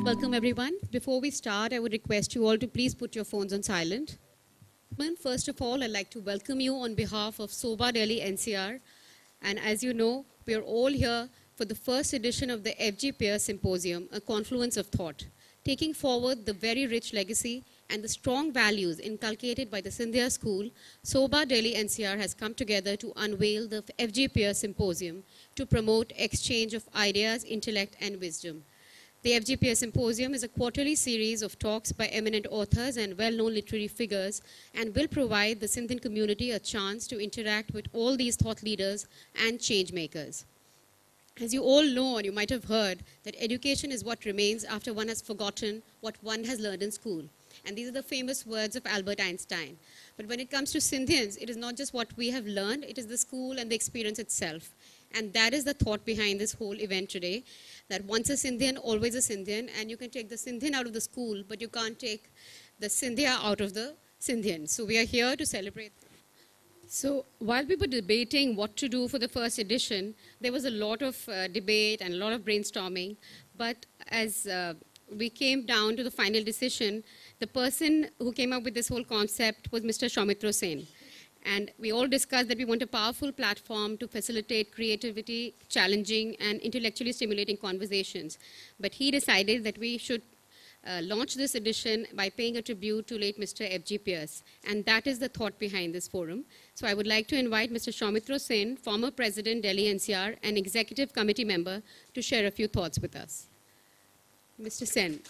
Welcome everyone. Before we start, I would request you all to please put your phones on silent. First of all, I'd like to welcome you on behalf of SOBA Delhi NCR. And as you know, we are all here for the first edition of the FG Pierce Symposium, a confluence of thought, taking forward the very rich legacy and the strong values inculcated by the Scindia School. SOBA Delhi NCR has come together to unveil the FG Pierce Symposium to promote exchange of ideas, intellect, and wisdom. The FGPS Symposium is a quarterly series of talks by eminent authors and well-known literary figures and will provide the Sindhian community a chance to interact with all these thought leaders and change makers. As you all know, or you might have heard, that education is what remains after one has forgotten what one has learned in school. And these are the famous words of Albert Einstein. But when it comes to Sindhians, it is not just what we have learned, it is the school and the experience itself. And that is the thought behind this whole event today, that once a Sindhian, always a Sindhian, and you can take the Sindhian out of the school, but you can't take the Scindia out of the Sindhian. So we are here to celebrate. So while we were debating what to do for the first edition, there was a lot of debate and a lot of brainstorming. But as we came down to the final decision, the person who came up with this whole concept was Mr. Soumitra Sen. And we all discussed that we want a powerful platform to facilitate creativity, challenging, and intellectually stimulating conversations. But he decided that we should launch this edition by paying a tribute to late Mr. F.G. Pierce. And that is the thought behind this forum. So I would like to invite Mr. Soumitra Sen, former President, Delhi NCR, and Executive Committee member, to share a few thoughts with us. Mr. Sen.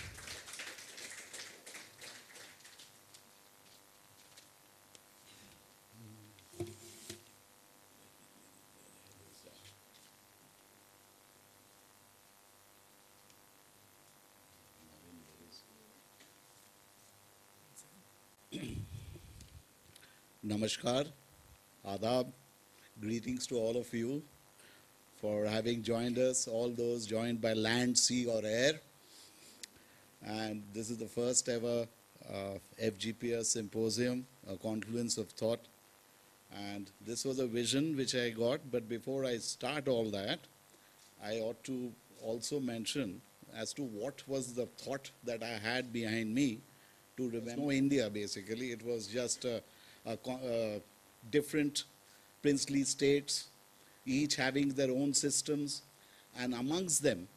Namaskar, Adab, greetings to all of you for having joined us, all those joined by land, sea or air. And this is the first ever FGPS Symposium, a confluence of thought. And this was a vision which I got, but before I start all that, I ought to also mention as to what was the thought that I had behind me to remember India, basically. It was just different princely states, each having their own systems, and amongst them,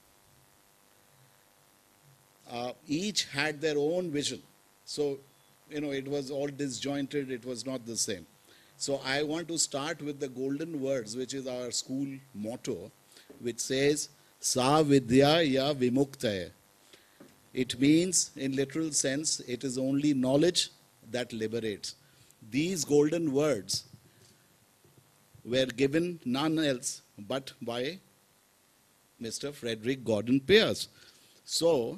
each had their own vision. So, it was all disjointed, it was not the same. So I want to start with the golden words, which is our school motto, which says, Sa Vidya Ya Vimuktaya. It means, in literal sense, it is only knowledge that liberates. These golden words were given none else but by Mr. Frederick Gordon Pierce. So,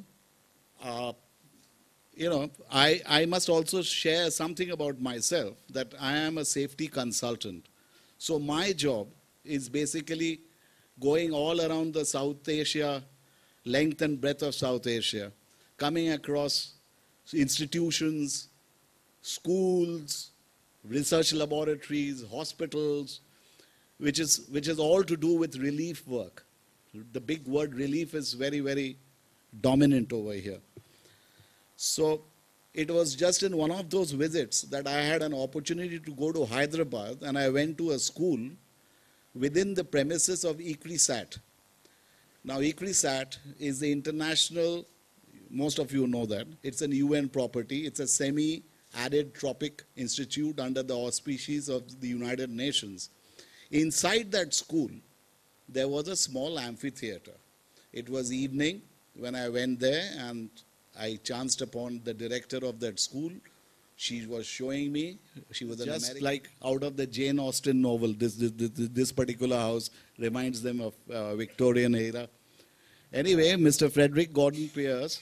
I must also share something about myself, that I am a safety consultant. So my job is basically going all around the South Asia, length and breadth of South Asia, coming across institutions, schools, research laboratories, hospitals, which is all to do with relief work. The big word relief is very, very dominant over here. So it was just in one of those visits that I had an opportunity to go to Hyderabad, and I went to a school within the premises of ICRISAT. Now ICRISAT is the international, most of you know that, it's an UN property, it's a semi-arid tropic institute under the auspices of the United Nations. Inside that school, there was a small amphitheater. It was evening when I went there, and I chanced upon the director of that school. She was showing me, she was just American, like out of the Jane Austen novel. This particular house reminds them of Victorian era. Anyway, Mr. Frederick Gordon Pierce,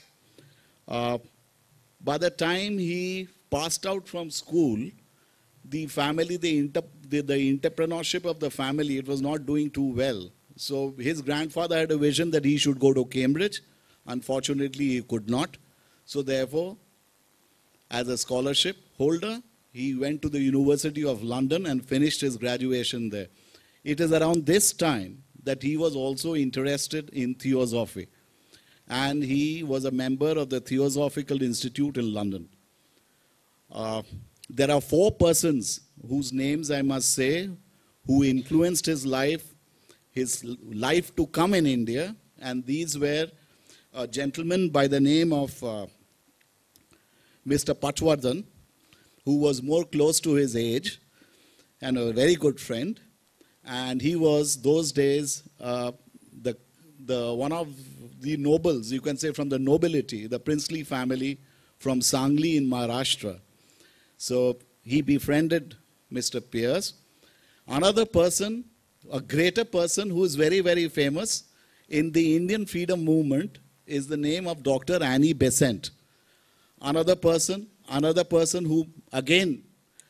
by the time he passed out from school, the family, the entrepreneurship of the family, it was not doing too well. So his grandfather had a vision that he should go to Cambridge. Unfortunately, he could not. So therefore, as a scholarship holder, he went to the University of London and finished his graduation there. It is around this time that he was also interested in theosophy. and he was a member of the Theosophical Institute in London. There are 4 persons whose names I must say who influenced his life to come in India, and these were a gentleman by the name of Mr. Patwardhan, who was more close to his age and a very good friend, and he was those days the one of the nobles, you can say from the nobility, the princely family from Sangli in Maharashtra. So he befriended Mr. Pierce. Another person, a greater person who is very, very famous in the Indian freedom movement is the name of Dr. Annie Besant. Another person who again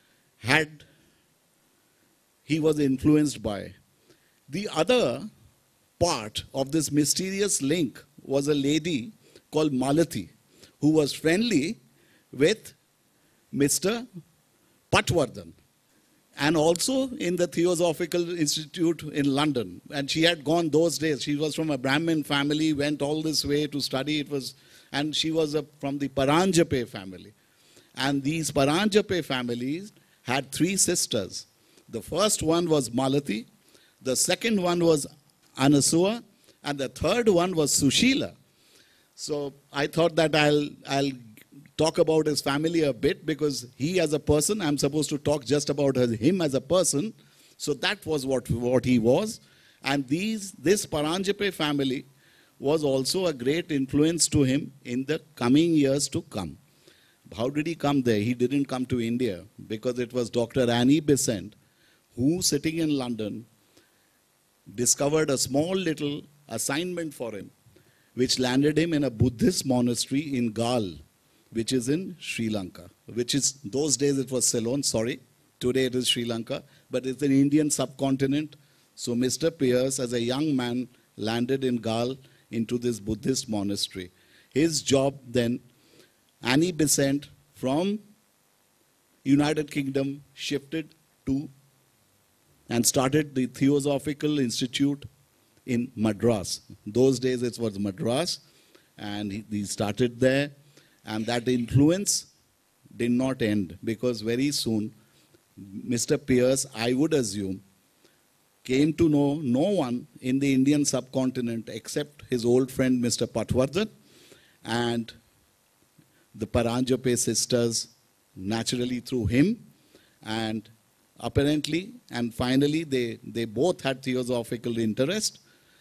he was influenced by. The other part of this mysterious link was a lady called Malati, who was friendly with Mr. Patwardhan, and also in the Theosophical Institute in London. And she had gone those days. She was from a Brahmin family, went all this way to study. And she was from the Paranjape family. And these Paranjape families had 3 sisters. The first one was Malati, the second one was Anasua, and the third one was Sushila. So I thought that I'll talk about his family a bit, because he as a person, I'm supposed to talk just about him as a person. So that was what he was. And this Paranjape family was also a great influence to him in the coming years to come. How did he come there? He didn't come to India, because it was Dr. Annie Besant who, sitting in London, discovered a small little assignment for him, which landed him in a Buddhist monastery in Gal, which is in Sri Lanka, which is, those days it was Ceylon, sorry. Today it is Sri Lanka, but it's an Indian subcontinent. So Mr. Pierce, as a young man, landed in Gal into this Buddhist monastery. His job then, Annie Besant from United Kingdom shifted to and started the Theosophical Institute in Madras. Those days it was Madras, and he started there, and that influence did not end, because very soon Mr. Pierce, I would assume, came to know no one in the Indian subcontinent except his old friend Mr. Patwardhan and the Paranjape sisters, naturally through him, and apparently, and finally, they both had theosophical interest.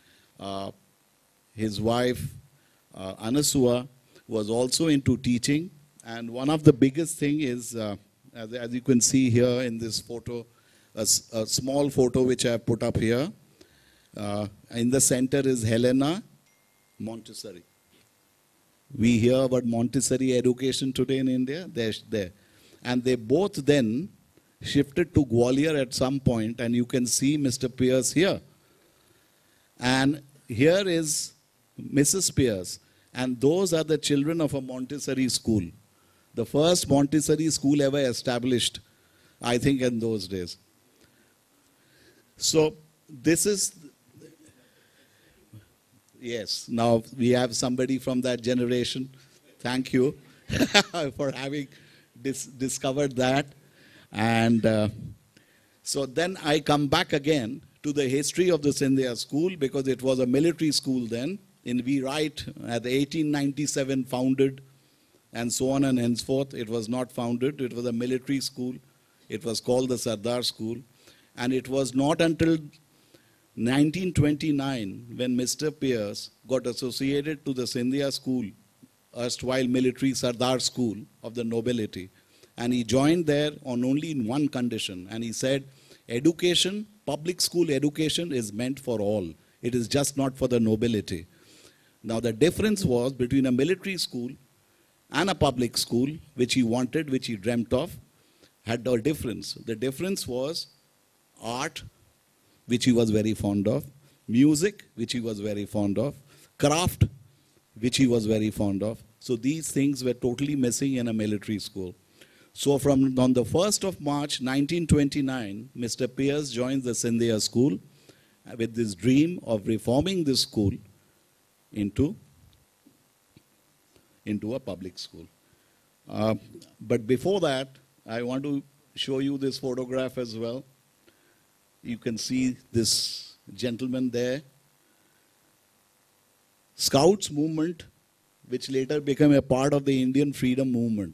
His wife, Anasua, was also into teaching. And one of the biggest thing is, as you can see here in this photo, a small photo which I have put up here. In the center is Helena Montessori. We hear about Montessori education today in India. They're there. And they both then shifted to Gwalior at some point, and you can see Mr. Pierce here. And here is Mrs. Pierce, and those are the children of a Montessori school. The first Montessori school ever established, I think, in those days. So this is, yes, now we have somebody from that generation. Thank you for having discovered that. And so then I come back again to the history of the Scindia school, because it was a military school then. We write at 1897 founded, and so on and henceforth. It was not founded. It was a military school. It was called the Sardar School. And it was not until 1929 when Mr. Pierce got associated to the Scindia school, erstwhile military Sardar School of the nobility. And he joined there on only in one condition. And he said, education, public school education is meant for all. It is just not for the nobility. Now the difference was between a military school and a public school, which he wanted, which he dreamt of, had a difference. The difference was art, which he was very fond of, music, which he was very fond of, craft, which he was very fond of. So these things were totally missing in a military school. So on the 1st of March 1929, Mr. Pierce joined the Scindia school with this dream of reforming this school into into a public school. But before that, I want to show you this photograph as well. You can see this gentleman there. Scouts movement, which later became a part of the Indian freedom movement.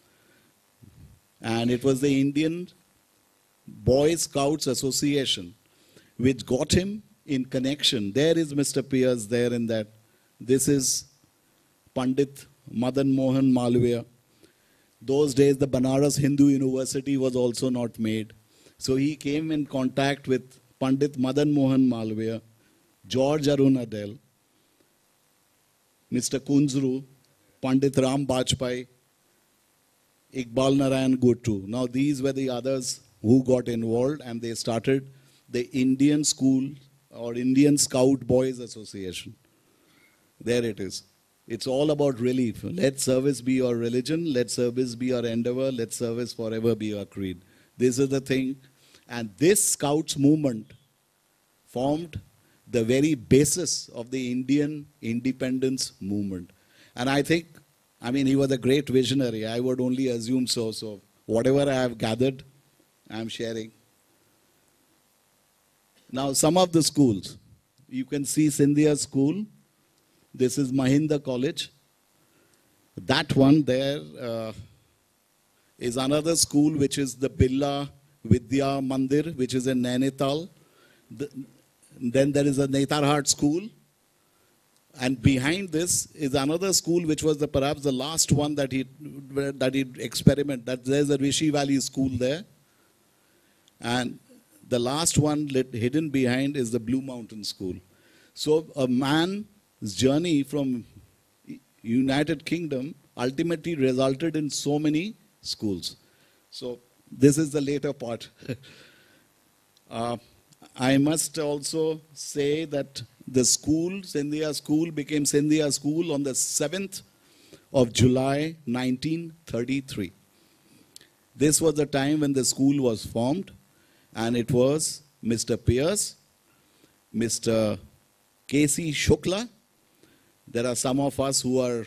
And it was the Indian Boy Scouts Association which got him in connection. There is Mr. Pierce there in that. This is Pandit Madan Mohan Malviya. Those days the Banaras Hindu University was also not made. So he came in contact with Pandit Madan Mohan Malviya, George Arun Adel, Mr. Kunzru, Pandit Ram Bajpai, Iqbal Narayan Guttu. Now these were the others who got involved, and they started the Indian School or Indian Scout Boys Association. There it is. It's all about relief. Let service be your religion, let service be your endeavor, let service forever be your creed. This is the thing. And this Scouts movement formed the very basis of the Indian independence movement. And I think, he was a great visionary. I would only assume so. So whatever I have gathered, I am sharing. Now, some of the schools. You can see Scindia School. This is Mahinda College. That one there is another school, which is the Birla Vidya Mandir, which is in Nainital. Then there is a Netarhat school. And behind this is another school, which was perhaps the last one that he experimented. There's a Rishi Valley school there. And the last one hidden behind is the Blue Mountain School. So a man's journey from United Kingdom ultimately resulted in so many schools. So this is the later part. I must also say that the school, Scindia School, became Scindia School on the 7th of July, 1933. This was the time when the school was formed, and it was Mr. Pierce, Mr. K.C. Shukla. There are some of us who are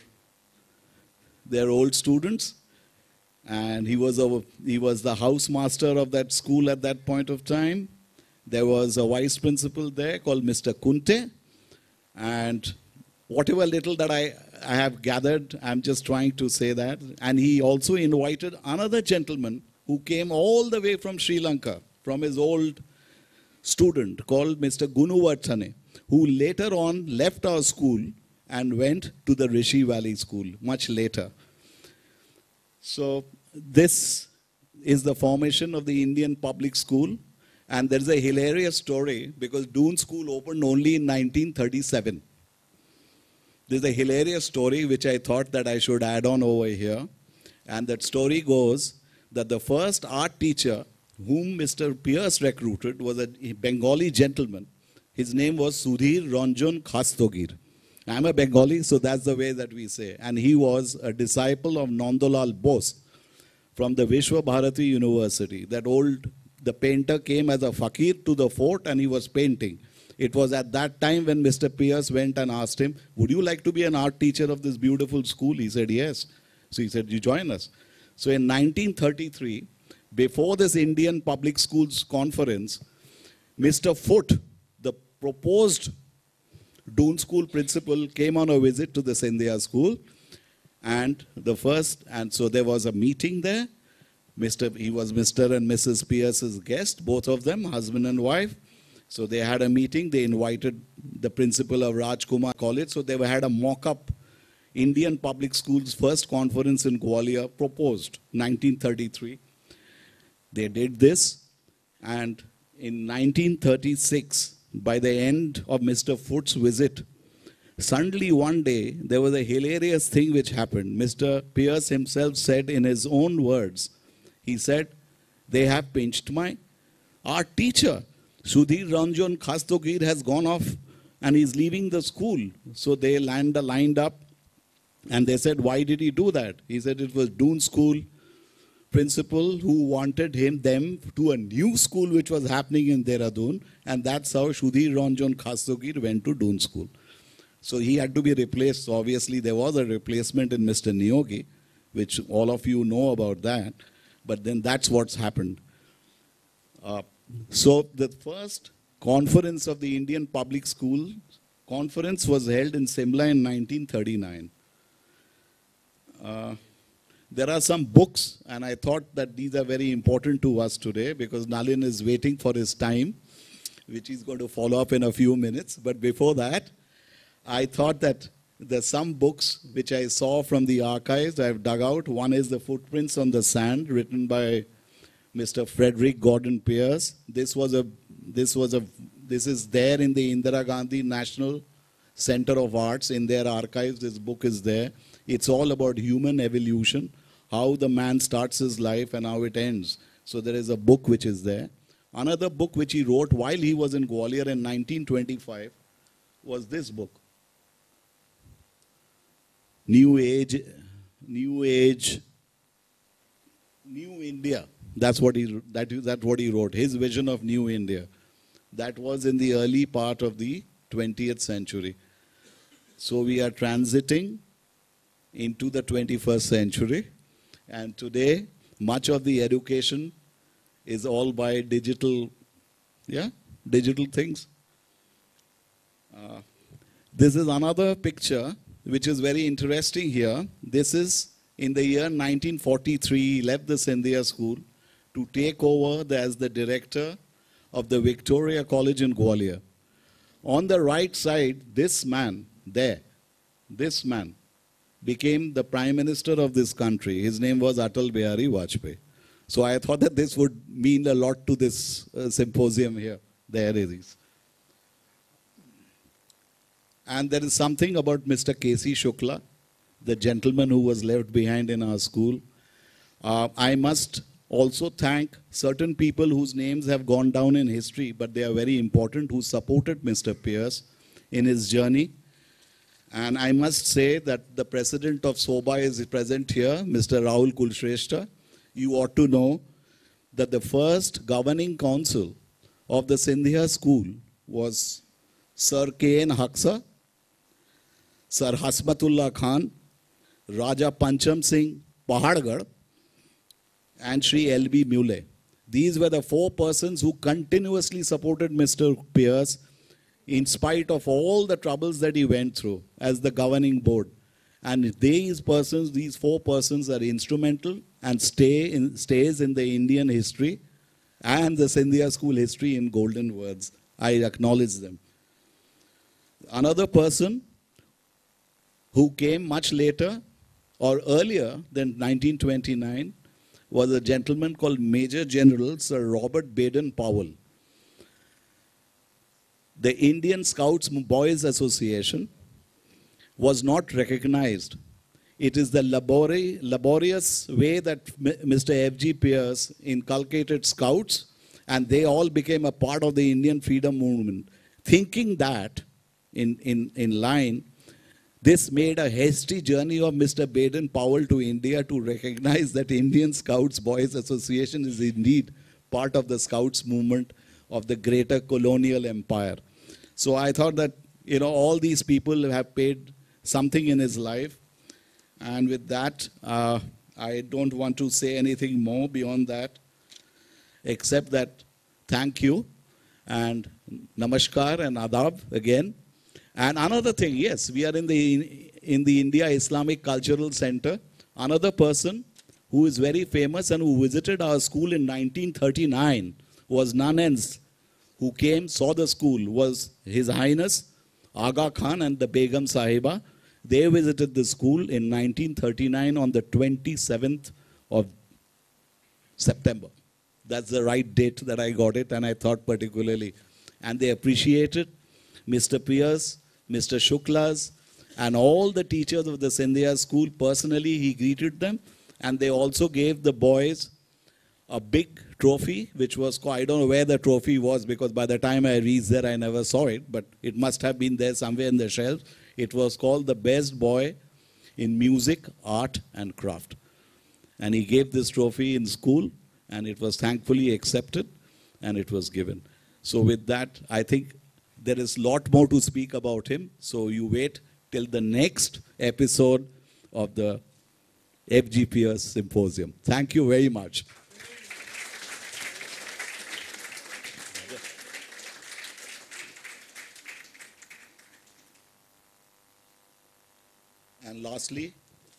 their old students, and he was the housemaster of that school at that point of time. There was a vice principal there called Mr. Kunte, and whatever little that I have gathered, I'm just trying to say that. And he also invited another gentleman who came all the way from Sri Lanka, from his old student called Mr. Gunuvarthane, who later on left our school and went to the Rishi Valley School much later. So this is the formation of the Indian public school. And there's a hilarious story because Doon School opened only in 1937. There's a hilarious story which I thought that I should add on over here. And that story goes that the first art teacher whom Mr. Pierce recruited was a Bengali gentleman. His name was Sudhir Ranjan Khastogir. I'm a Bengali, so that's the way that we say. And he was a disciple of Nandalal Bose from the Vishwa Bharati University. The painter came as a fakir to the fort and he was painting. It was at that time when Mr. Pierce went and asked him, would you like to be an art teacher of this beautiful school? He said, yes. So he said, you join us. So in 1933, before this Indian Public Schools Conference, Mr. Foote, the proposed Doon School principal, came on a visit to the Scindia School. And so there was a meeting there. He was Mr. and Mrs. Pierce's guest, both of them, husband and wife. So they had a meeting. They invited the principal of Rajkumar College. So they had a mock-up Indian Public Schools first conference in Gwalior, proposed 1933. They did this. And in 1936, by the end of Mr. Foote's visit, suddenly one day, there was a hilarious thing which happened. Mr. Pierce himself said in his own words, he said, they have pinched my art teacher. Sudhir Ranjan Khastogir has gone off and he's leaving the school. So they lined up and they said, why did he do that? He said it was Doon School principal who wanted them to a new school which was happening in Dehradun, and that's how Sudhir Ranjan Khastogir went to Doon School. So he had to be replaced. So obviously there was a replacement in Mr. Niyogi, which all of you know about that. But then that's what's happened. So the first conference of the Indian Public School conference was held in Simla in 1939. There are some books, and I thought that these are very important to us today because Nalin is waiting for his time, which he's going to follow up in a few minutes. But before that, I thought that there's some books which I saw from the archives I've dug out. One is The Footprints on the Sand, written by Mr. Frederick Gordon Pierce. This is there in the Indira Gandhi National Center of Arts. In their archives, this book is there. It's all about human evolution, how the man starts his life and how it ends. So there is a book which is there. Another book which he wrote while he was in Gwalior in 1925 was this book, New India. That's what he wrote, his vision of New India. That was in the early part of the 20th century. So we are transiting into the 21st century. And today, much of the education is all by digital things. This is another picture which is very interesting here. This is in the year 1943, he left the Scindia School to take over as the director of the Victoria College in Gwalior. On the right side, this man became the Prime Minister of this country. His name was Atal Bihari Vajpayee. So I thought that this would mean a lot to this symposium here. There it is. And there is something about Mr. K.C. Shukla, the gentleman who was left behind in our school. I must also thank certain people whose names have gone down in history, but they are very important, who supported Mr. Pierce in his journey. And I must say that the president of SOBA is present here, Mr. Rahul Kulshrestha. You ought to know that the first governing council of the Scindia School was Sir K.N. Haksa, Sir Hasmatullah Khan, Raja Pancham Singh Pahargarh, and Shri L.B. Mule. These were the four persons who continuously supported Mr. Pierce in spite of all the troubles that he went through as the governing board. And these four persons are instrumental and stays in the Indian history and the Scindia School history in golden words. I acknowledge them. Another person who came much later or earlier than 1929 was a gentleman called Major General Sir Robert Baden-Powell. The Indian Scouts Boys Association was not recognized. It is the laborious way that Mr. F.G. Pierce inculcated Scouts, and they all became a part of the Indian freedom movement. Thinking that, in line, this made a hasty journey of Mr. Baden-Powell to India to recognize that Indian Scouts Boys Association is indeed part of the Scouts movement of the greater colonial empire. So I thought that, all these people have paid something in his life. And with that, I don't want to say anything more beyond that, except that thank you and namaskar and adab again. And another thing, yes, we are in the India Islamic Cultural Center. Another person who is very famous and who visited our school in 1939 was none else. Who came, saw the school, was His Highness Aga Khan and the Begum Sahiba. They visited the school in 1939 on the 27th of September. That's the right date that I got it, and I thought particularly. And they appreciated Mr. Pierce, Mr. Shukla's, and all the teachers of the Scindia school. Personally, he greeted them, and they also gave the boys a big trophy, which was called, I don't know where the trophy was, because by the time I reached there, I never saw it, but it must have been there somewhere in the shelves. It was called the best boy in music, art, and craft. And he gave this trophy in school, and it was thankfully accepted, and it was given. So with that, I think There is a lot more to speak about him. So you wait till the next episode of the FGPS Symposium. Thank you very much. And lastly,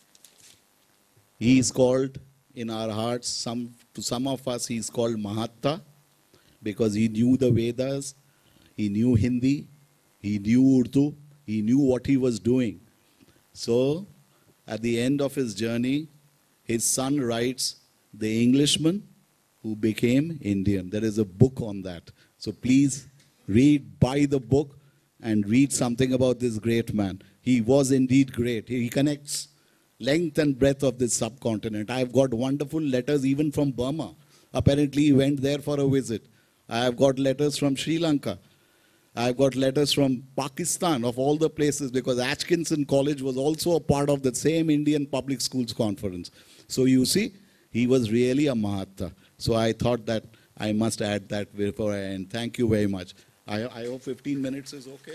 he is called in our hearts, to some of us, he is called Mahatma because he knew the Vedas, he knew Hindi, he knew Urdu, he knew what he was doing. So, at the end of his journey, his son writes, The Englishman Who Became Indian. There is a book on that. So please read, buy the book, and read something about this great man. He was indeed great. He connects length and breadth of this subcontinent. I've got wonderful letters even from Burma. Apparently, he went there for a visit. I have got letters from Sri Lanka. I've got letters from Pakistan, of all the places, because Atkinson College was also a part of the same Indian Public Schools Conference. So you see, he was really a Mahatma. So I thought that I must add that before I end. Thank you very much. I hope 15 minutes is okay.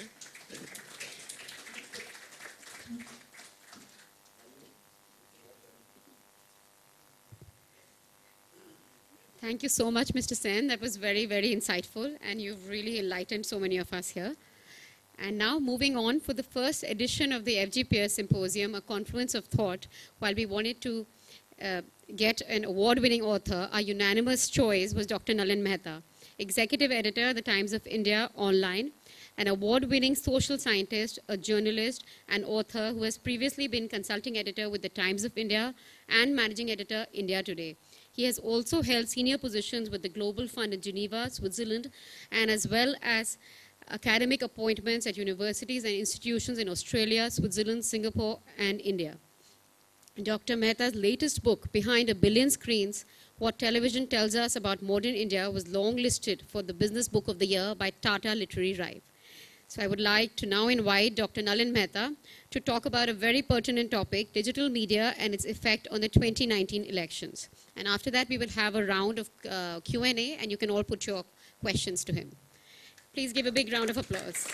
Thank you so much, Mr. Sen. That was very, very insightful, and you've really enlightened so many of us here. And now moving on for the first edition of the FGPS Symposium, a confluence of thought, while we wanted to get an award-winning author, our unanimous choice was Dr. Nalin Mehta, Executive Editor, The Times of India Online, an award-winning social scientist, a journalist, and author who has previously been consulting editor with The Times of India and managing editor, India Today. He has also held senior positions with the Global Fund in Geneva, Switzerland, and as well as academic appointments at universities and institutions in Australia, Switzerland, Singapore, and India. Dr. Mehta's latest book, Behind a Billion Screens, What Television Tells Us About Modern India, was long-listed for the Business Book of the Year by Tata Literary Review. So I would like to now invite Dr. Nalin Mehta to talk about a very pertinent topic, digital media and its effect on the 2019 elections. And after that, we will have a round of Q&A, and you can all put your questions to him. Please give a big round of applause.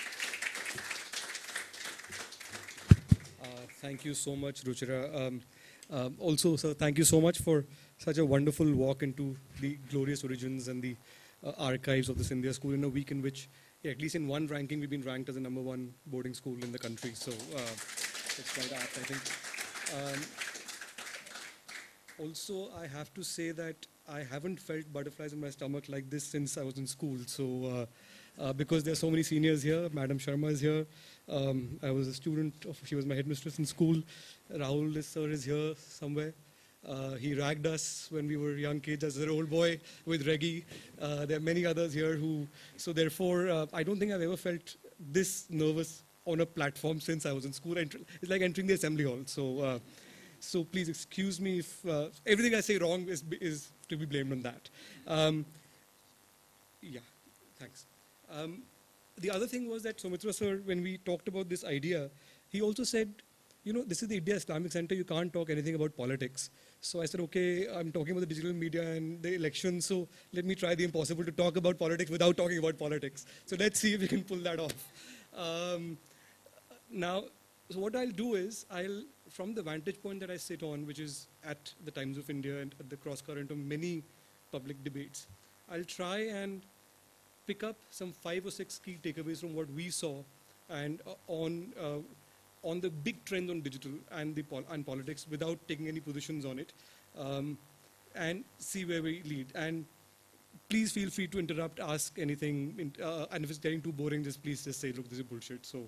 Thank you so much, Ruchira. Also, sir, thank you so much for such a wonderful walk into the glorious origins and the archives of the Scindia School in a week in which, at least in one ranking, we've been ranked as the #1 boarding school in the country. So it's quite apt, I think. Also, I have to say that I haven't felt butterflies in my stomach like this since I was in school. So because there are so many seniors here, Madam Sharma is here. I was a student she was my headmistress in school. Rahul sir is here somewhere. He ragged us when we were young kids as an old boy with Reggie. There are many others here who, so therefore, I don't think I've ever felt this nervous on a platform since I was in school. It's like entering the assembly hall. So, so please excuse me if everything I say wrong is to be blamed on that. Yeah, thanks. The other thing was that Soumitra sir, when we talked about this idea, he also said, you know, this is the India Islamic Center, you can't talk anything about politics. So I said, okay, I'm talking about the digital media and the election, so let me try the impossible to talk about politics without talking about politics. So let's see if we can pull that off. Now, so what I'll do is, from the vantage point that I sit on, which is at the Times of India and at the cross current of many public debates, I'll try and pick up some 5 or 6 key takeaways from what we saw and on the big trend on digital and politics without taking any positions on it, and see where we lead. And please feel free to interrupt, ask anything, and if it's getting too boring, just please just say, look, this is bullshit. So,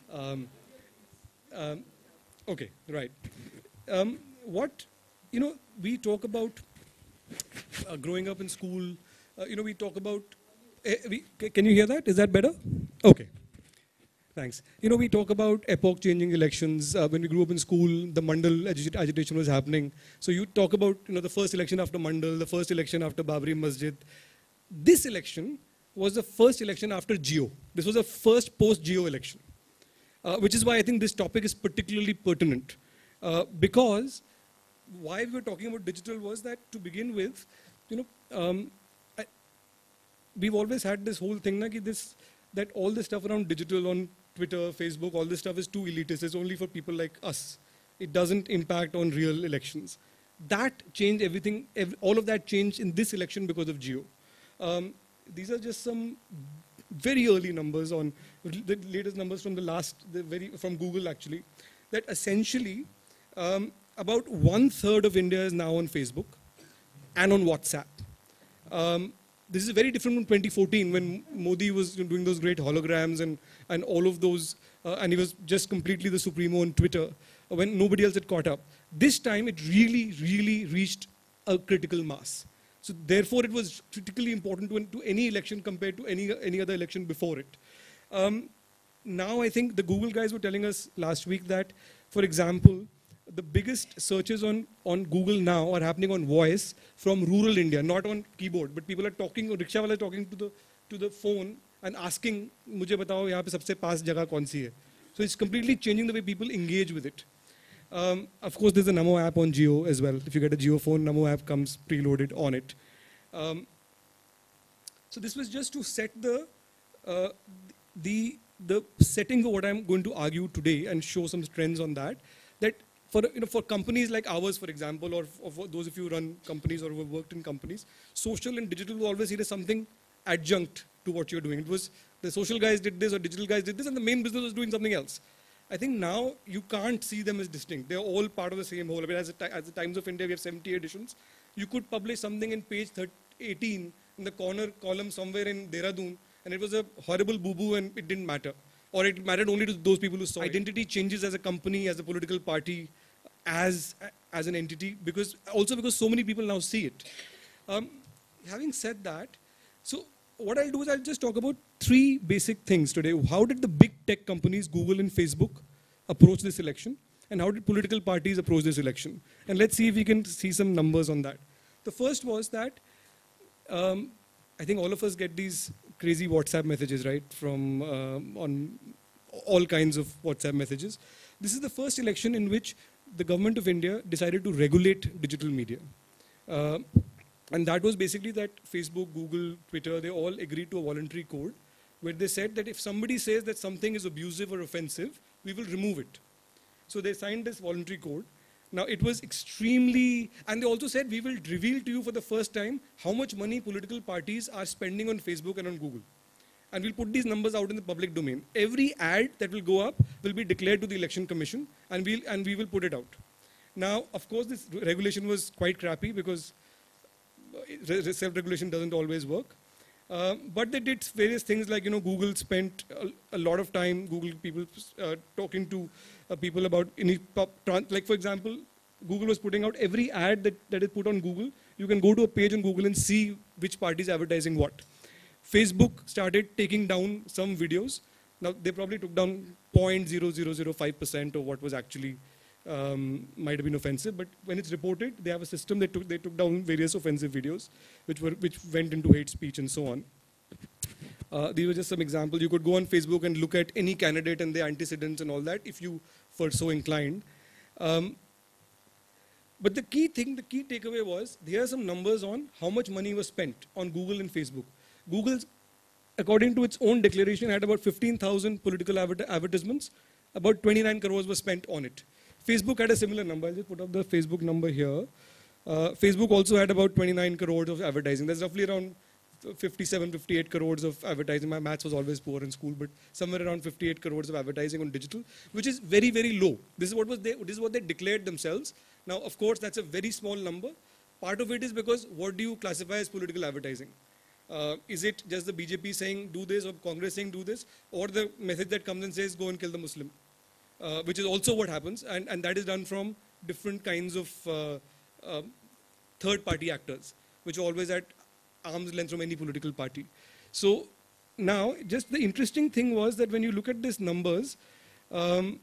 okay, right. What, you know, we talk about growing up in school, you know, we talk about, can you hear that? Is that better? Okay. Thanks. You know, we talk about epoch-changing elections. When we grew up in school, the Mandal agitation was happening. So you talk about, you know, the first election after Mandal, the first election after Babri Masjid. This election was the first election after Jio. This was the first post-Jio election, which is why I think this topic is particularly pertinent. Because why we were talking about digital was that, to begin with, you know, we've always had this whole thing, that that all the stuff around digital on Twitter, Facebook, all this stuff is too elitist. It's only for people like us. It doesn't impact on real elections. That changed everything. All of that changed in this election because of Geo. These are just some very early numbers on the latest numbers from from Google actually, that essentially about 1/3 of India is now on Facebook and on WhatsApp. This is very different from 2014 when Modi was doing those great holograms and all of those, and he was just completely the supremo on Twitter when nobody else had caught up. This time it really, really reached a critical mass. So therefore it was critically important to any election compared to any other election before it. Now I think the Google guys were telling us last week that, for example, the biggest searches on Google now are happening on voice from rural India, not on keyboard, but people are talking, rickshaw wala talking to the phone and asking, "Mujhe batao yahan pe sabse paas jagah kaun si hai?" So it's completely changing the way people engage with it. Of course, there's a Namo app on Jio as well. If you get a Jio phone, Namo app comes preloaded on it. So this was just to set the setting for what I'm going to argue today and show some trends on that. That for companies like ours, for example, or for those of you who run companies or who have worked in companies, social and digital will always see it as something adjunct to what you're doing. It was the social guys did this or digital guys did this, and the main business was doing something else. I think now you can't see them as distinct. They're all part of the same whole. I mean, as the Times of India, we have 70 editions. You could publish something in page 18 in the corner column somewhere in Dehradun, and it was a horrible boo-boo and it didn't matter. Or it mattered only to those people who saw it. Identity changes as a company, as a political party, as an entity, because so many people now see it. Having said that, so what I'll do is I'll just talk about 3 basic things today. How did the big tech companies, Google and Facebook, approach this election? And how did political parties approach this election? And let's see if we can see some numbers on that. The first was that I think all of us get these crazy WhatsApp messages, right? From on all kinds of WhatsApp messages. This is the first election in which the government of India decided to regulate digital media. And that was basically that Facebook, Google, Twitter, they all agreed to a voluntary code where they said that if somebody says that something is abusive or offensive, we will remove it. So they signed this voluntary code. Now it was extremely, and they also said we will reveal to you for the first time how much money political parties are spending on Facebook and on Google. And we'll put these numbers out in the public domain. Every ad that will go up will be declared to the Election Commission, and we will put it out. Now, of course, this regulation was quite crappy because self-regulation doesn't always work. But they did various things like, Google spent a lot of time, Google people talking to people about, like for example, Google was putting out every ad that is put on Google. You can go to a page on Google and see which party is advertising what. Facebook started taking down some videos. Now, they probably took down 0.0005% of what was actually might have been offensive, but when it's reported, they have a system that they took down various offensive videos, which went into hate speech and so on. These were just some examples. You could go on Facebook and look at any candidate and their antecedents and all that, if you were so inclined. But the key takeaway was, here are some numbers on how much money was spent on Google and Facebook. Google, according to its own declaration, had about 15,000 political advertisements. About 29 crores was spent on it. Facebook had a similar number. I'll just put up the Facebook number here. Facebook also had about 29 crores of advertising. There's roughly around 57, 58 crores of advertising. My maths was always poor in school, but somewhere around 58 crores of advertising on digital, which is very, very low. This is what they declared themselves. Now, of course, that's a very small number. Part of it is because what do you classify as political advertising? Is it just the BJP saying do this or Congress saying do this, or the message that comes and says go and kill the Muslim? Which is also what happens, and that is done from different kinds of third-party actors, which are always at arm's length from any political party. So now, just the interesting thing was that when you look at these numbers, the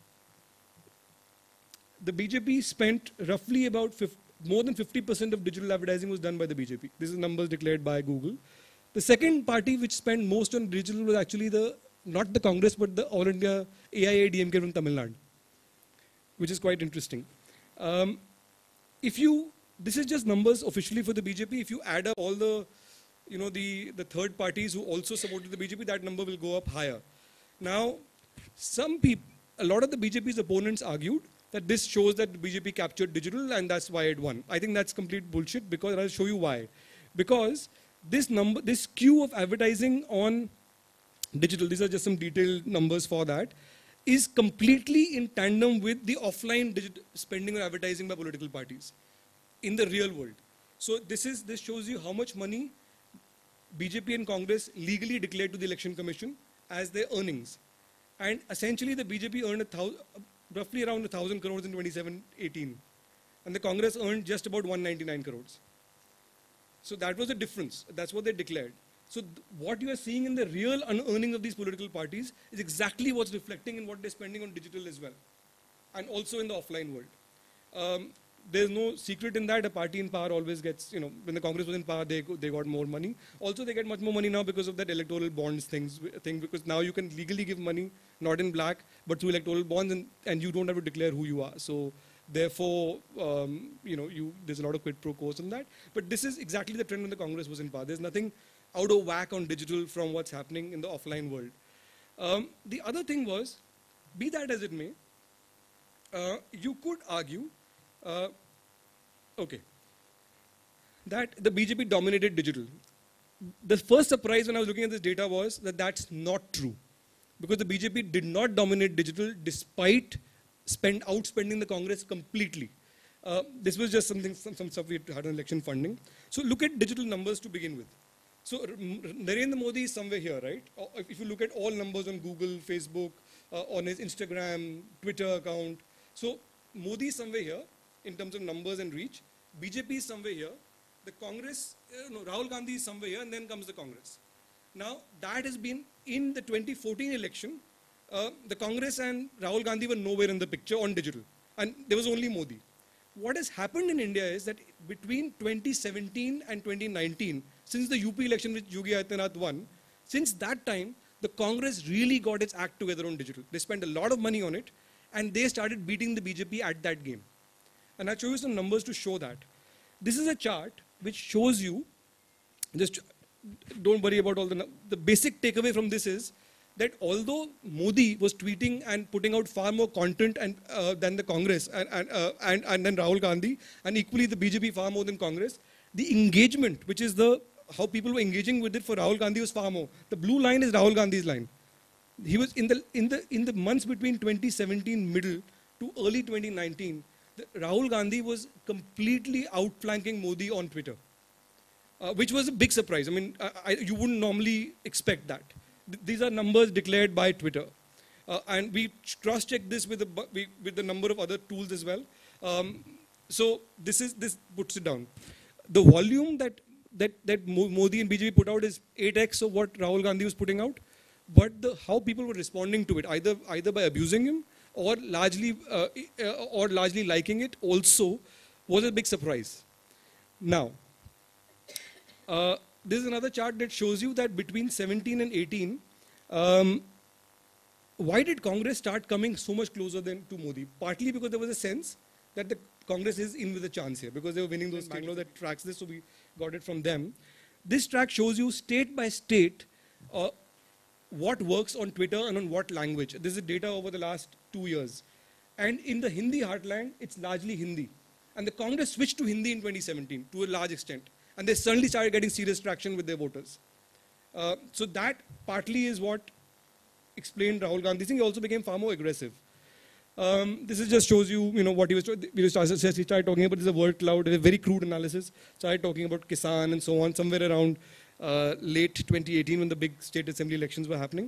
BJP spent roughly about more than 50% of digital advertising was done by the BJP. This is numbers declared by Google. The second party which spent most on digital was actually not the Congress, but the All India AIADMK from Tamil Nadu, which is quite interesting. This is just numbers officially for the BJP. If you add up all the, the third parties who also supported the BJP, that number will go up higher. Now, a lot of the BJP's opponents argued that this shows that the BJP captured digital and that's why it won. I think that's complete bullshit, because I'll show you why. Because this skew of advertising on digital, these are just some detailed numbers for that, is completely in tandem with the offline spending on advertising by political parties in the real world. So this shows you how much money BJP and Congress legally declared to the Election Commission as their earnings. And essentially the BJP earned roughly around 1,000 crores in 2017-18. And the Congress earned just about 199 crores. So that was the difference. That's what they declared. So what you are seeing in the real unearning of these political parties is exactly what's reflecting in what they're spending on digital as well. And also in the offline world. There's no secret in that. A party in power always gets, when the Congress was in power, they got more money. Also, they get much more money now because of that electoral bonds thing, because now you can legally give money, not in black, but through electoral bonds, and you don't have to declare who you are. So, therefore, there's a lot of quid pro quos on that. But this is exactly the trend when the Congress was in power. There's nothing out of whack on digital from what's happening in the offline world. The other thing was, be that as it may, you could argue that the BJP dominated digital. The first surprise when I was looking at this data was that that's not true. Because the BJP did not dominate digital despite outspending the Congress completely. This was just some stuff we had on election funding. So look at digital numbers to begin with. So Narendra Modi is somewhere here, right? If you look at all numbers on Google, Facebook, on his Instagram, Twitter account. So Modi is somewhere here in terms of numbers and reach. BJP is somewhere here. The Congress, Rahul Gandhi is somewhere here, and then comes the Congress. Now, that has been in the 2014 election. The Congress and Rahul Gandhi were nowhere in the picture on digital. And there was only Modi. What has happened in India is that between 2017 and 2019, since the UP election which Yogi Adityanath won, since that time, the Congress really got its act together on digital. They spent a lot of money on it, and they started beating the BJP at that game. And I'll show you some numbers to show that. This is a chart which shows you, just don't worry about all the basic takeaway from this is that although Modi was tweeting and putting out far more content than the Congress and then Rahul Gandhi, and equally the BJP far more than Congress, the engagement, which is how people were engaging with it for Rahul Gandhi was far more. The blue line is Rahul Gandhi's line. He was in the months between 2017 middle to early 2019. Rahul Gandhi was completely outflanking Modi on Twitter, which was a big surprise. I mean, you wouldn't normally expect that. These are numbers declared by Twitter. And we cross-checked this with the number of other tools as well. So this puts it down. The volume that Modi and BJP put out is 8x of what Rahul Gandhi was putting out. But how people were responding to it, either by abusing him or largely liking it, also was a big surprise. Now, this is another chart that shows you that between 17 and 18, why did Congress start coming so much closer to Modi? Partly because there was a sense that the Congress is in with a chance here, because they were winning those Bangalore that tracks this, so we got it from them. This track shows you state by state what works on Twitter and on what language. This is data over the last 2 years. And in the Hindi heartland, it's largely Hindi. And the Congress switched to Hindi in 2017 to a large extent. And they suddenly started getting serious traction with their voters. So that partly is what explained Rahul Gandhi's thing. He also became far more aggressive. This is just shows you, what he started talking about. This is a word cloud, a very crude analysis. Started talking about Kisan and so on, somewhere around late 2018 when the big state assembly elections were happening.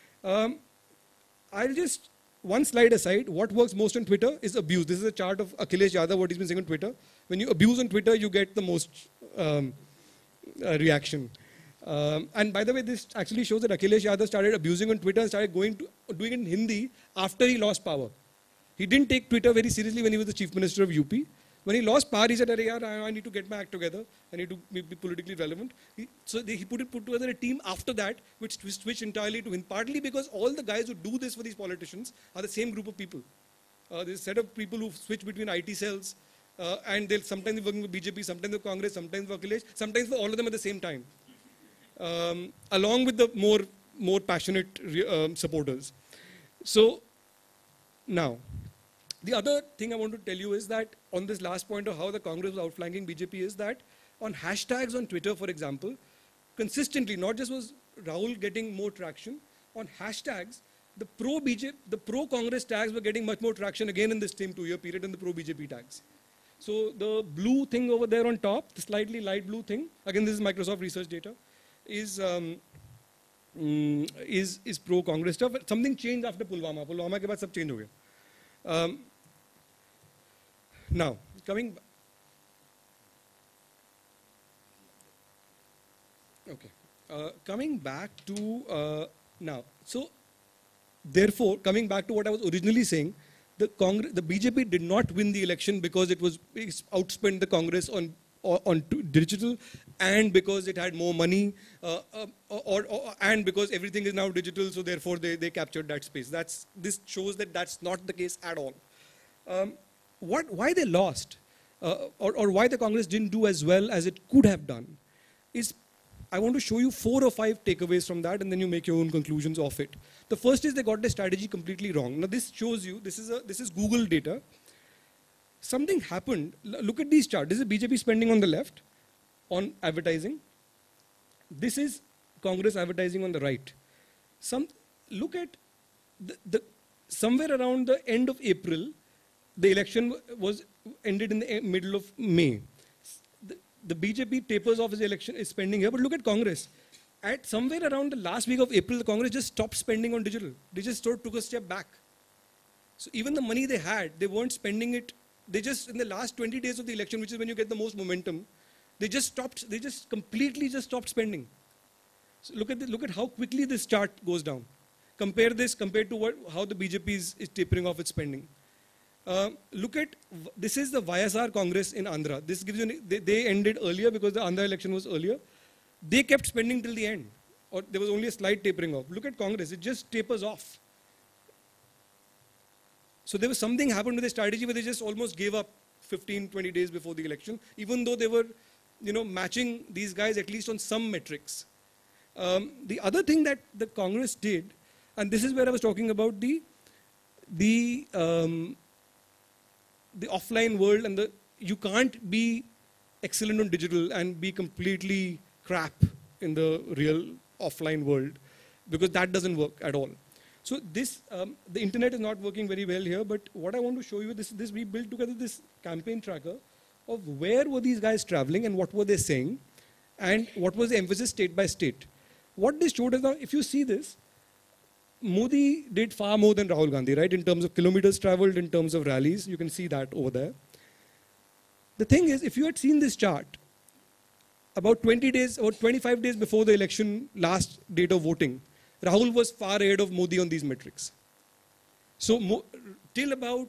I'll just, one slide aside, what works most on Twitter is abuse. This is a chart of Akhilesh Yadav, what he's been saying on Twitter. When you abuse on Twitter, you get the most reaction. And by the way, this actually shows that Akhilesh Yadav started abusing on Twitter and started doing it in Hindi after he lost power. He didn't take Twitter very seriously when he was the chief minister of UP. When he lost power, he said, I need to get my act together. I need to be politically relevant. So he put together a team after that, which switched entirely to him, partly because all the guys who do this for these politicians are the same group of people. There's a set of people who switch between IT cells, and they'll sometimes be working with BJP, sometimes with Congress, sometimes with Akhilesh, sometimes for all of them at the same time. along with the more passionate supporters. So now, the other thing I want to tell you is that on this last point of how the Congress was outflanking BJP is that on hashtags on Twitter, for example, consistently, not just was Rahul getting more traction, on hashtags, the pro-Congress tags were getting much more traction again in this same 2-year period than the pro-BJP tags. So the blue thing over there on top, the slightly light blue thing, again this is Microsoft research data, is pro-Congress stuff. Something changed after Pulwama. Pulwama ke baad sab change ho gaya. Now, coming back to now. So, therefore, coming back to what I was originally saying, the BJP did not win the election because it outspent the Congress on digital, and because it had more money, and because everything is now digital, so therefore they captured that space. This shows that that's not the case at all. Why they lost, or why the Congress didn't do as well as it could have done, is I want to show you 4 or 5 takeaways from that, and then you make your own conclusions of it. The first is they got the strategy completely wrong. Now this shows you, this is Google data. Something happened. Look at these charts. This is BJP spending on the left on advertising. This is Congress advertising on the right. Look at somewhere around the end of April, the election was ended in the middle of May. The BJP tapers off its election is spending here, but look at Congress. At somewhere around the last week of April, the Congress just stopped spending on digital. They just took a step back. So even the money they had, they weren't spending it. They just, in the last 20 days of the election, which is when you get the most momentum, they just completely stopped spending. So look at how quickly this chart goes down. Compare this compared to how the BJP is tapering off its spending. This is the YSR Congress in Andhra. This gives you, they ended earlier because the Andhra election was earlier. They kept spending till the end, or there was only a slight tapering off. Look at Congress, it just tapers off. So there was something happened with the strategy where they just almost gave up 15, 20 days before the election, even though they were, matching these guys at least on some metrics. The other thing that the Congress did, and this is where I was talking about the offline world, and you can't be excellent on digital and be completely crap in the real offline world, because that doesn't work at all. So this, the internet is not working very well here, but what I want to show you, we built together this campaign tracker of where were these guys traveling and what were they saying, and what was the emphasis state by state. What this showed us now, if you see this, Modi did far more than Rahul Gandhi, right? In terms of kilometers traveled, in terms of rallies, you can see that over there. The thing is, if you had seen this chart, about 20 days or 25 days before the election, last date of voting, Rahul was far ahead of Modi on these metrics. So till about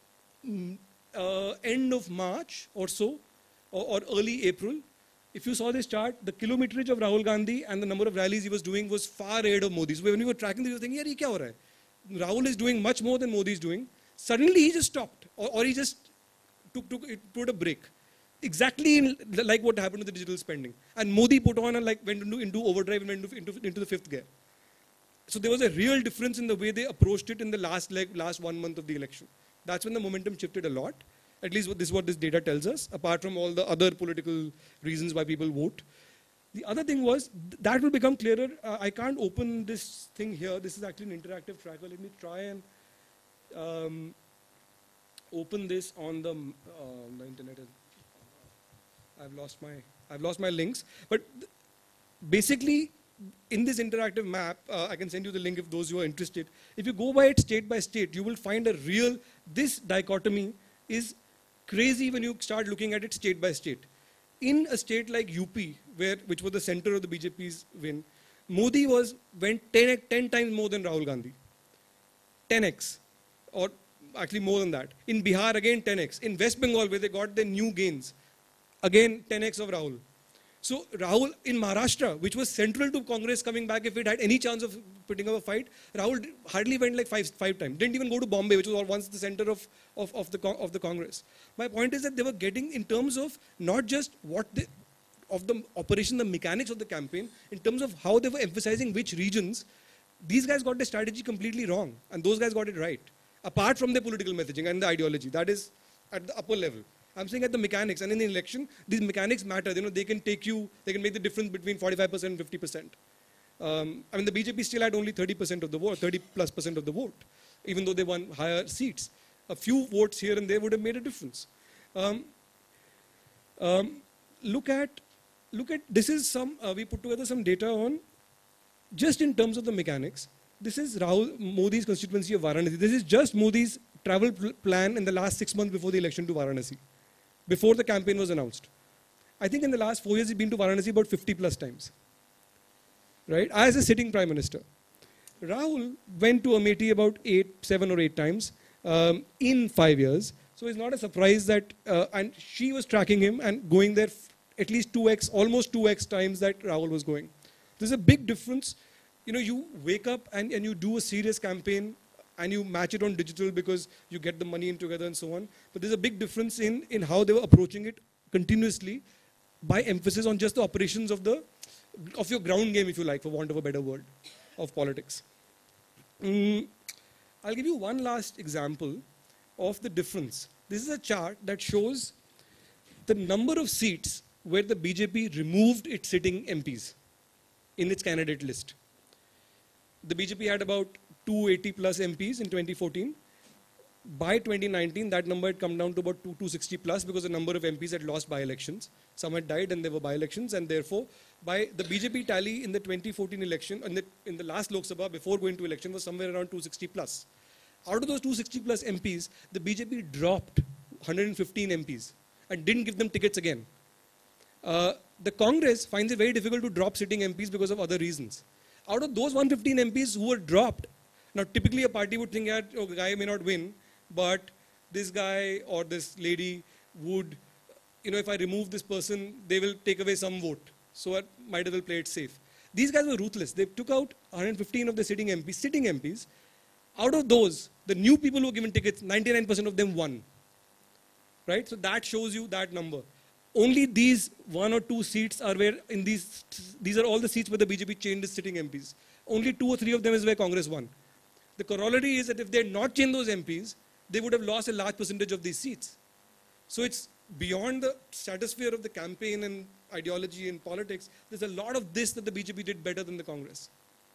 end of March or so, or early April, if you saw this chart, the kilometerage of Rahul Gandhi and the number of rallies he was doing was far ahead of Modi's. When we were tracking this, we were thinking, "Yaar, ye kya ho raha hai?" Rahul is doing much more than Modi is doing. Suddenly he just stopped, or he just put a break. Exactly like what happened with the digital spending. And Modi put on and went into overdrive and went into the 5th gear. So there was a real difference in the way they approached it in the last 1 month of the election. That's when the momentum shifted a lot. At least this is what this data tells us, apart from all the other political reasons why people vote. The other thing was, that will become clearer. I can't open this thing here. This is actually an interactive tracker. Let me try and open this on the internet. I've lost my links. But basically, in this interactive map, I can send you the link if those who are interested. If you go by it state by state, you will find this dichotomy is crazy when you start looking at it state by state. In a state like UP, which was the center of the BJP's win, Modi went 10 times more than Rahul Gandhi. 10x, or actually more than that. In Bihar, again 10x. In West Bengal, where they got their new gains, again 10x of Rahul. So Rahul in Maharashtra, which was central to Congress coming back if it had any chance of putting up a fight, Rahul hardly went like five times. Didn't even go to Bombay, which was once the center of the Congress. My point is that they were getting, in terms of not just of the operation, the mechanics of the campaign, in terms of how they were emphasizing which regions, these guys got the strategy completely wrong, and those guys got it right. Apart from their political messaging and the ideology, that is at the upper level. I'm saying at the mechanics, and in the election, these mechanics matter. You know, they can take you, they can make the difference between 45% and 50%. I mean, the BJP still had only 30% of the vote, 30+% of the vote, even though they won higher seats. A few votes here and there would have made a difference. Look at, this is some, we put together some data on, just in terms of the mechanics. This is Rahul Modi's constituency of Varanasi. This is just Modi's travel plan in the last 6 months before the election to Varanasi, before the campaign was announced. I think in the last 4 years, he's been to Varanasi about 50+ times, right? As a sitting prime minister. Rahul went to Amethi about 7 or 8 times in 5 years. So it's not a surprise that, and she was tracking him and going there at least 2x, almost 2x times that Rahul was going. There's a big difference. You know, you wake up and you do a serious campaign and you match it on digital because you get the money in together and so on. But there's a big difference in how they were approaching it continuously by emphasis on just the operations of your ground game, if you like, for want of a better word, of politics. I'll give you one last example of the difference. This is a chart that shows the number of seats where the BJP removed its sitting MPs in its candidate list. The BJP had about 280+ MPs in 2014. By 2019, that number had come down to about 260+ because the number of MPs had lost by-elections. Some had died and there were by-elections, and therefore, by the BJP tally in the 2014 election, in the last Lok Sabha before going to election, was somewhere around 260+. Out of those 260+ MPs, the BJP dropped 115 MPs and didn't give them tickets again. The Congress finds it very difficult to drop sitting MPs because of other reasons. Out of those 115 MPs who were dropped, now typically a party would think that, oh, the guy may not win, but this guy or this lady would, you know, if I remove this person, they will take away some vote. So I might as well play it safe. These guys were ruthless. They took out 115 of the sitting MPs. Out of those, the new people who were given tickets, 99% of them won. Right? So that shows you that number. Only these 1 or 2 seats are where, in these are all the seats where the BJP changed its sitting MPs. Only 2 or 3 of them is where Congress won. The corollary is that if they had not changed those MPs, they would have lost a large percentage of these seats. So it's beyond the stratosphere of the campaign and ideology and politics. There's a lot of this that the BJP did better than the Congress.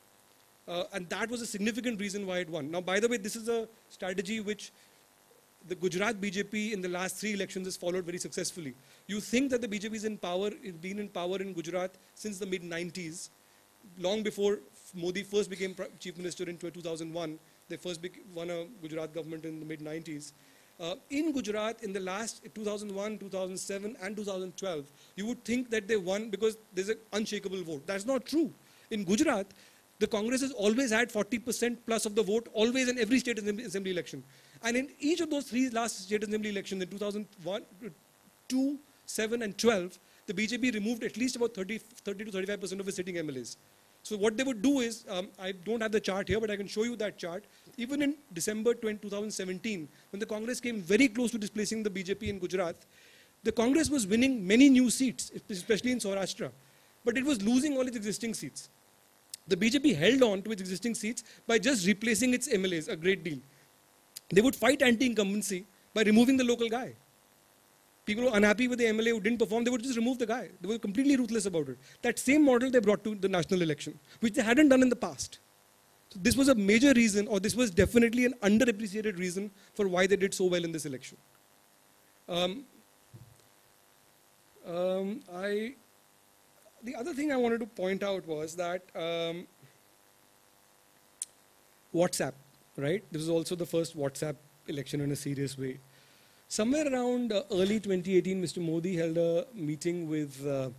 And that was a significant reason why it won. Now, by the way, this is a strategy which the Gujarat BJP in the last 3 elections has followed very successfully. You think that the BJP is in power, it's been in power in Gujarat since the mid-90s, long before Modi first became chief minister in 2001. They first won a Gujarat government in the mid-90s. In Gujarat, in the last 2001, 2007, and 2012, you would think that they won because there's an unshakable vote. That's not true. In Gujarat, the Congress has always had 40% plus of the vote, always in every state assembly election. And in each of those 3 last state assembly elections in 2001, 2, 7, and 12, the BJP removed at least about 30 to 35% of its sitting MLAs. So what they would do is, I don't have the chart here, but I can show you that chart. Even in December 2017, when the Congress came very close to displacing the BJP in Gujarat, the Congress was winning many new seats, especially in Saurashtra. But it was losing all its existing seats. The BJP held on to its existing seats by just replacing its MLAs a great deal. They would fight anti-incumbency by removing the local guy. People who were unhappy with the MLA who didn't perform, they would just remove the guy. They were completely ruthless about it. That same model they brought to the national election, which they hadn't done in the past. So this was a major reason, or this was definitely an underappreciated reason for why they did so well in this election. The other thing I wanted to point out was that WhatsApp, right? This was also the first WhatsApp election in a serious way. Somewhere around early 2018, Mr. Modi held a meeting with the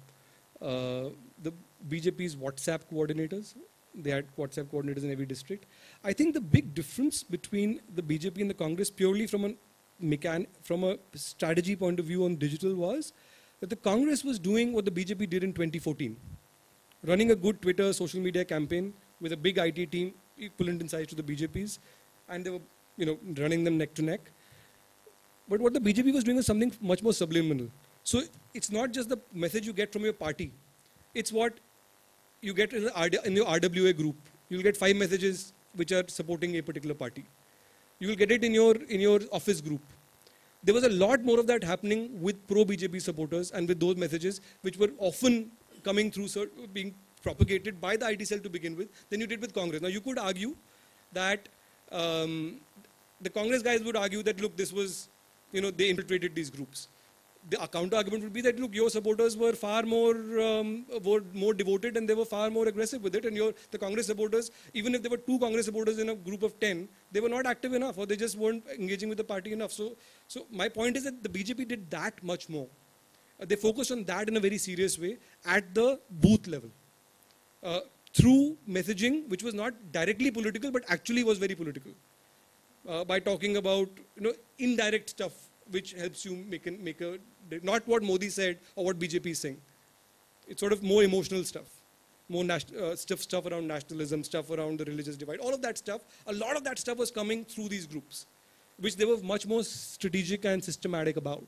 BJP's WhatsApp coordinators. They had WhatsApp coordinators in every district. I think the big difference between the BJP and the Congress, purely from a strategy point of view on digital, was that the Congress was doing what the BJP did in 2014, running a good Twitter social media campaign with a big IT team equivalent in size to the BJP's, and they were running them neck to neck. But what the BJP was doing was something much more subliminal. So it's not just the message you get from your party. It's what you get in, in your RWA group. You'll get 5 messages which are supporting a particular party. You will get it in your office group. There was a lot more of that happening with pro-BJP supporters and with those messages which were often coming through, being propagated by the IT cell to begin with, than you did with Congress. Now you could argue that the Congress guys would argue that, look, this was, they infiltrated these groups. The counter argument would be that, look, your supporters were far more devoted and they were far more aggressive with it, and the Congress supporters, even if there were 2 Congress supporters in a group of 10, they were not active enough, or they just weren't engaging with the party enough. So my point is that the BJP did that much more. They focused on that in a very serious way at the booth level, through messaging which was not directly political but actually was very political, by talking about indirect stuff which helps you make a not what Modi said or what BJP is saying. It's sort of more emotional stuff, more stuff around nationalism, stuff around the religious divide, all of that stuff. A lot of that stuff was coming through these groups, which they were much more strategic and systematic about.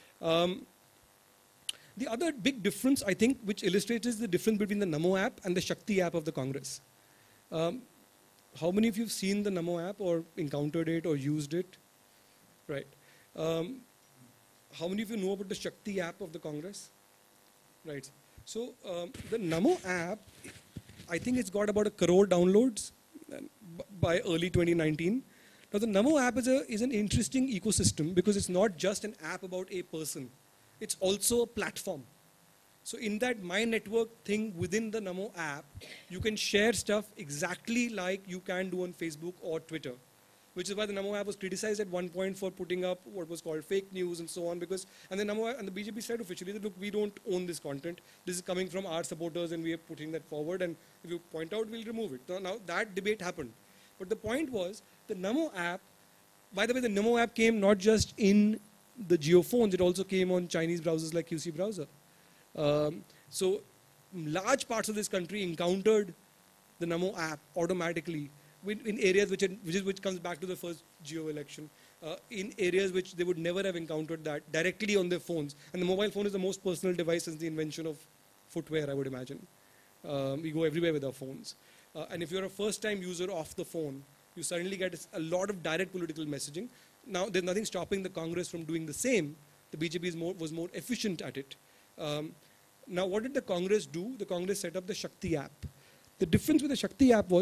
The other big difference, I think, which illustrates the difference between the Namo app and the Shakti app of the Congress. How many of you have seen the Namo app or encountered it or used it? Right. How many of you know about the Shakti app of the Congress? Right. So the Namo app, I think it's got about 1 crore downloads by early 2019. Now the Namo app is an interesting ecosystem because it's not just an app about a person. It's also a platform. So in that My Network thing within the Namo app, you can share stuff exactly like you can do on Facebook or Twitter, which is why the Namo app was criticized at one point for putting up what was called fake news and so on, and the Namo and the BJP said officially that, look, we don't own this content. This is coming from our supporters and we are putting that forward, and if you point out, we'll remove it. Now that debate happened. But the point was, the Namo app, by the way, the Namo app came not just in the geophones, it also came on Chinese browsers like QC browser. So large parts of this country encountered the Namo app automatically in areas which comes back to the first geo election, in areas which they would never have encountered that directly on their phones. And the mobile phone is the most personal device since the invention of footwear, I would imagine. We go everywhere with our phones. And if you're a first-time user of the phone, you suddenly get a lot of direct political messaging. Now, there's nothing stopping the Congress from doing the same. The BJP was more efficient at it. Now, what did the Congress do? The Congress set up the Shakti app. The difference with the Shakti app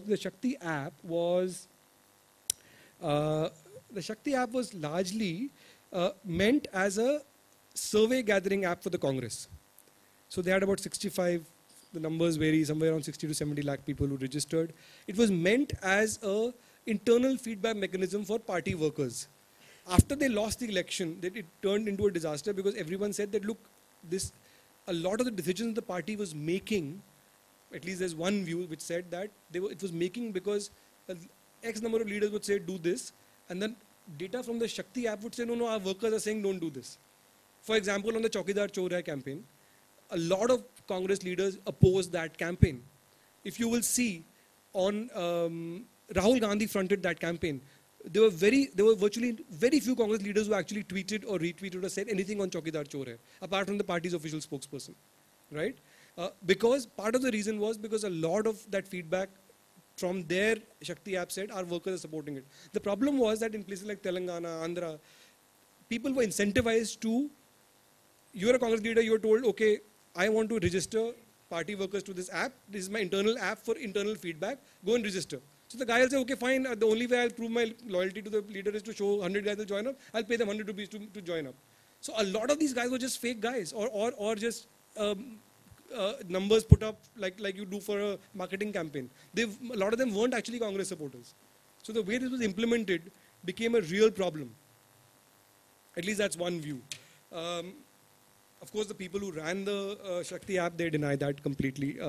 was largely meant as a survey gathering app for the Congress. So they had about 65, the numbers vary, somewhere around 60 to 70 lakh people who registered. It was meant as an internal feedback mechanism for party workers. After they lost the election, it turned into a disaster because everyone said that, look, a lot of the decisions the party was making, at least there's one view which said that it was making because X number of leaders would say, do this, and then data from the Shakti app would say, no, our workers are saying don't do this. For example, on the Chaukidar Chor Hai campaign, a lot of Congress leaders opposed that campaign. If you will see, on Rahul Gandhi fronted that campaign. There were virtually very few Congress leaders who actually tweeted or retweeted or said anything on Chaukidar Chor Hai, apart from the party's official spokesperson, right? Because part of the reason was because a lot of that feedback from their Shakti app said our workers are supporting it. The problem was that in places like Telangana, Andhra, people were incentivized to, you're a Congress leader, you're told, okay, I want to register party workers to this app. This is my internal app for internal feedback. Go and register. So the guy will say, okay, fine, the only way I'll prove my loyalty to the leader is to show 100 guys will join up. I'll pay them 100 rupees to join up. So a lot of these guys were just fake guys or just numbers put up like you do for a marketing campaign. A lot of them weren't actually Congress supporters. So the way this was implemented became a real problem. At least that's one view. Of course, the people who ran the Shakti app, they deny that completely.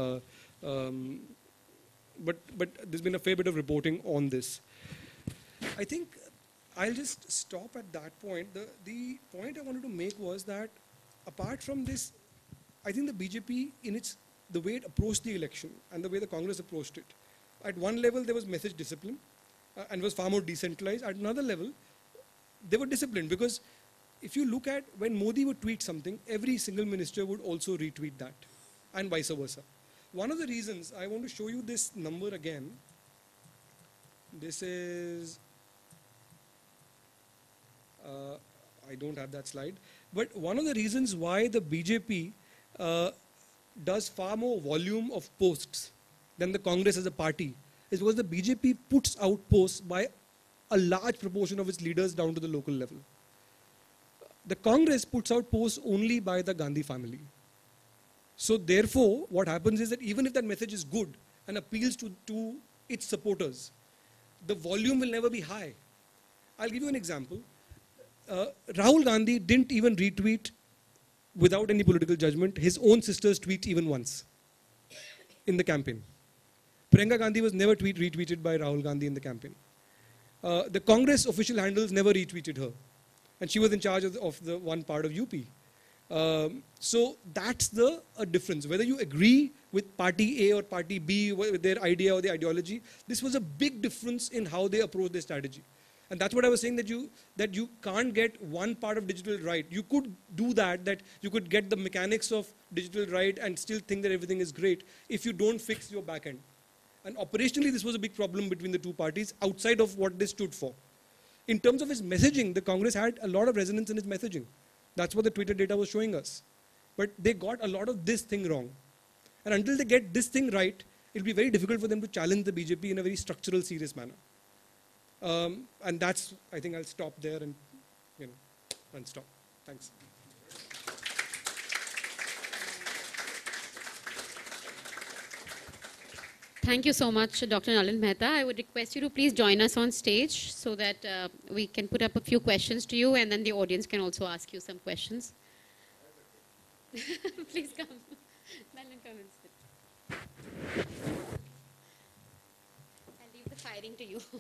But there's been a fair bit of reporting on this. I think I'll just stop at that point. The point I wanted to make was that apart from this, I think the BJP, the way it approached the election and the way the Congress approached it, at one level there was message discipline and was far more decentralized. At another level, they were disciplined because if you look at when Modi would tweet something, every single minister would also retweet that, and vice versa. One of the reasons, I want to show you this number again. This is, I don't have that slide, but one of the reasons why the BJP does far more volume of posts than the Congress as a party is because the BJP puts out posts by a large proportion of its leaders down to the local level. The Congress puts out posts only by the Gandhi family. So therefore, what happens is that even if that message is good and appeals to its supporters, the volume will never be high. I'll give you an example. Rahul Gandhi didn't even retweet, without any political judgment, his own sister's tweet even once in the campaign. Priyanka Gandhi was never retweeted by Rahul Gandhi in the campaign. The Congress official handles never retweeted her. And she was in charge of the one part of UP. So that's the difference. Whether you agree with party A or party B, with their idea or their ideology, this was a big difference in how they approach their strategy. And that's what I was saying, that you can't get one part of digital right. You could do that you could get the mechanics of digital right and still think that everything is great if you don't fix your back end. And operationally, this was a big problem between the two parties outside of what they stood for. In terms of his messaging, the Congress had a lot of resonance in his messaging. That's what the Twitter data was showing us. But they got a lot of this thing wrong. And until they get this thing right, it'll be very difficult for them to challenge the BJP in a very structural, serious manner. And that's, I think I'll stop there and stop. Thanks. Thank you so much, Dr. Nalin Mehta. I would request you to please join us on stage so that we can put up a few questions to you, and then the audience can also ask you some questions. Please come. Nalin, come and sit. I'll leave the firing to you.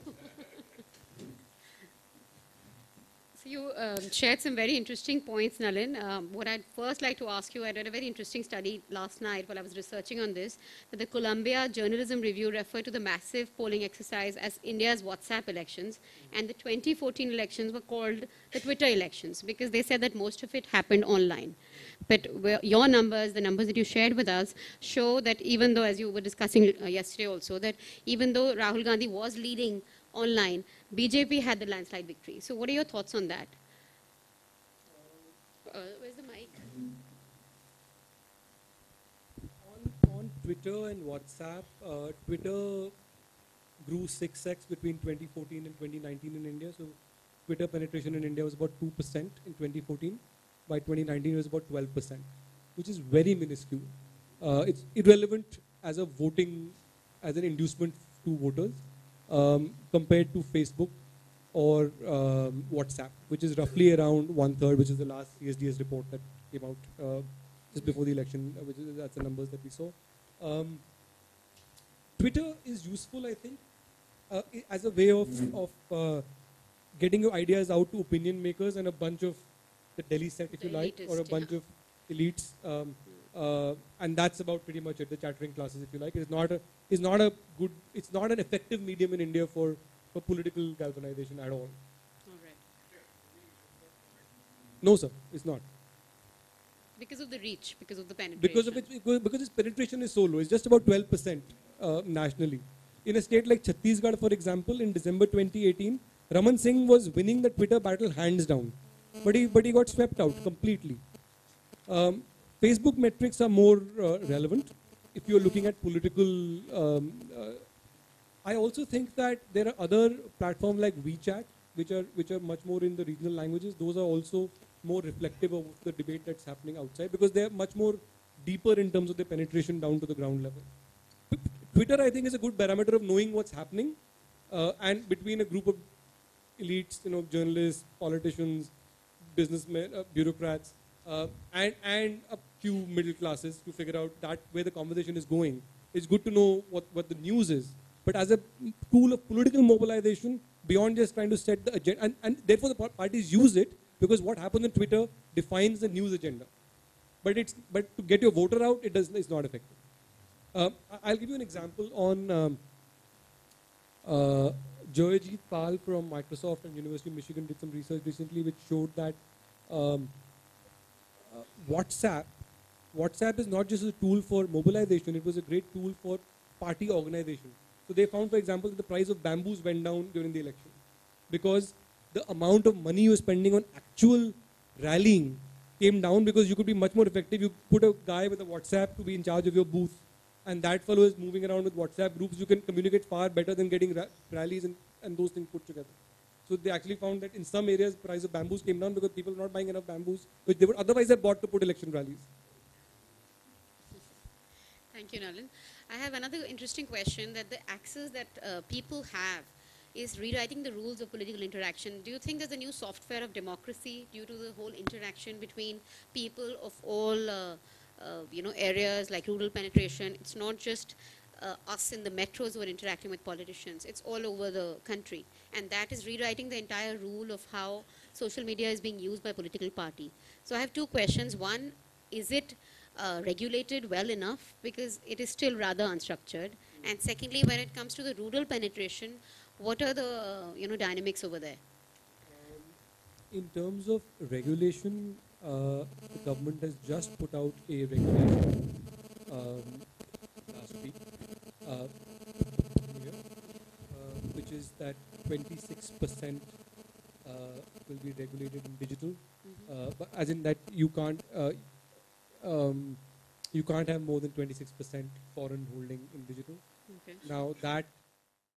So you shared some very interesting points, Nalin. What I'd first like to ask you, I read a very interesting study last night while I was researching on this, that the Columbia Journalism Review referred to the massive polling exercise as India's WhatsApp elections, and the 2014 elections were called the Twitter elections because they said that most of it happened online. But your numbers, the numbers that you shared with us, show that even though, as you were discussing yesterday also, that even though Rahul Gandhi was leading online, BJP had the landslide victory. So what are your thoughts on that? Where's the mic? On Twitter and WhatsApp, Twitter grew 6x between 2014 and 2019 in India. So Twitter penetration in India was about 2% in 2014. By 2019, it was about 12%, which is very minuscule. It's irrelevant as a voting, as an inducement to voters. Compared to Facebook or WhatsApp, which is roughly around 1/3, which is the last CSDS report that came out just before the election, that's the numbers that we saw. Twitter is useful, I think, as a way of getting your ideas out to opinion makers and a bunch of the Delhi set, if you like, or a bunch of elites. And that's about pretty much it, the chattering classes, if you like. It's not an effective medium in India for political galvanization at all. All right. No, sir, it's not. Because of the reach, because of the penetration. Because its penetration is so low. It's just about 12% nationally. In a state like Chhattisgarh, for example, in December 2018, Raman Singh was winning the Twitter battle hands down. But he got swept out completely. Facebook metrics are more relevant if you're looking at political. I also think that there are other platforms like WeChat, which are much more in the regional languages. Those are also more reflective of the debate that's happening outside because they're much more deeper in terms of their penetration down to the ground level. Twitter, I think, is a good barometer of knowing what's happening, and between a group of elites, journalists, politicians, businessmen, bureaucrats, and a few middle classes to figure out that where the conversation is going. It's good to know what the news is. But as a tool of political mobilization, beyond just trying to set the agenda, and therefore the parties use it because what happens on Twitter defines the news agenda. But to get your voter out, it's not effective. I'll give you an example on Joyjeet Pal from Microsoft and University of Michigan did some research recently which showed that um, WhatsApp. WhatsApp is not just a tool for mobilization, it was a great tool for party organization. So they found, for example, that the price of bamboos went down during the election because the amount of money you're spending on actual rallying came down because you could be much more effective. You put a guy with a WhatsApp to be in charge of your booth, and that fellow is moving around with WhatsApp groups. You can communicate far better than getting rallies and those things put together. So they actually found that in some areas, price of bamboos came down because people were not buying enough bamboos, which they would otherwise have bought to put election rallies. Thank you, Nalin. I have another interesting question that the access that people have is rewriting the rules of political interaction. Do you think there's a new software of democracy due to the whole interaction between people of all areas like rural penetration? It's not just us in the metros who are interacting with politicians. It's all over the country. And that is rewriting the entire rule of how social media is being used by political party. So I have two questions. One, is it regulated well enough, because it is still rather unstructured? And secondly, when it comes to the rural penetration, what are the dynamics over there? In terms of regulation, the government has just put out a regulation last week, which is that 26% will be regulated in digital, but as in that you can't have more than 26% foreign holding in digital. Okay. Now that